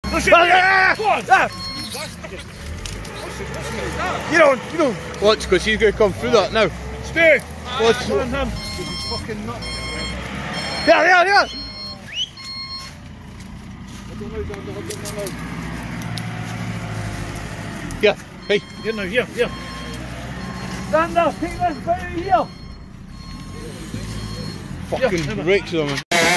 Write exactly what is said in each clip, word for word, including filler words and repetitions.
Push it! Ah, go on! Ah. Get on, get on! Watch, because he's going to come through that now. Stay! Watch. Go on him! He's fucking nuts. Yeah, yeah, yeah! Yeah, hey! Here now, here, here! Stand up, take this bit out here! Fucking yeah, breaks on him.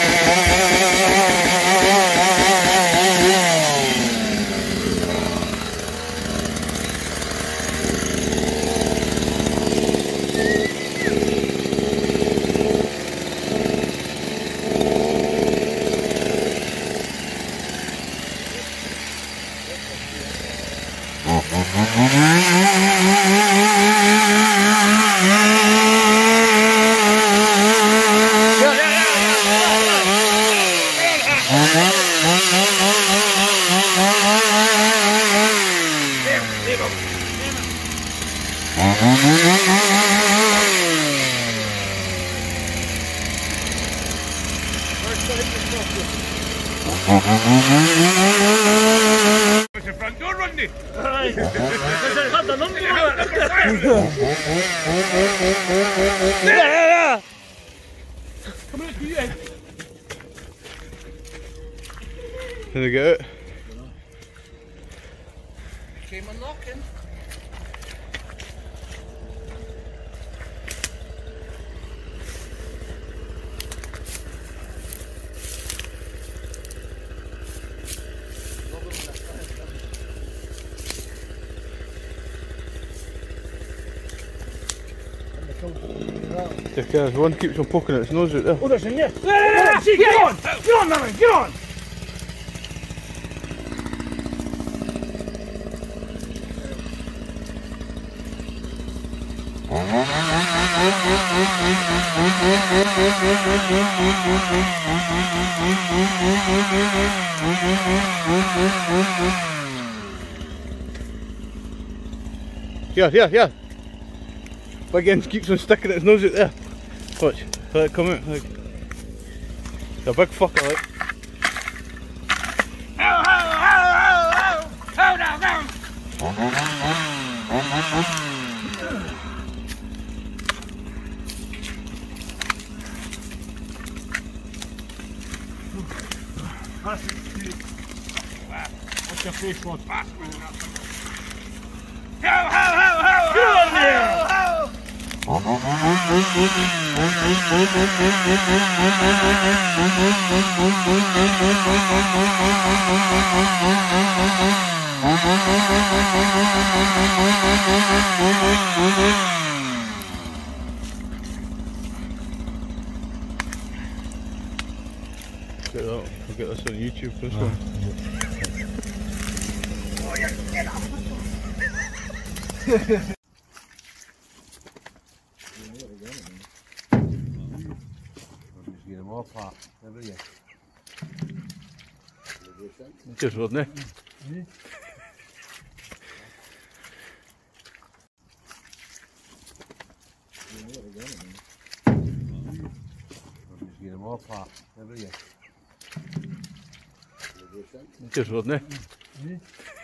What's the front door, Rundy? Aye. Had the number on it. Yeah, yeah, yeah! Come on, you in. There we go. Came unlocking. Yeah, one keeps on poking at its nose out there. Oh, there's in there. Yeah, see, get on! Get on, man, get on! Yeah, yeah, yeah. But again, keeps on sticking its nose out there. Watch, let it come out. Like. It's a big fucker, like. Ow, ow, ow, ow, ow! Ow, down, What's your face was? Ow, ow, ow, ow! Get on there! Get that. I'll get this on YouTube for this one. Oh, yeah, get up! Get them all apart every year. Just wasn't it? Get them all apart every year. Just wasn't it?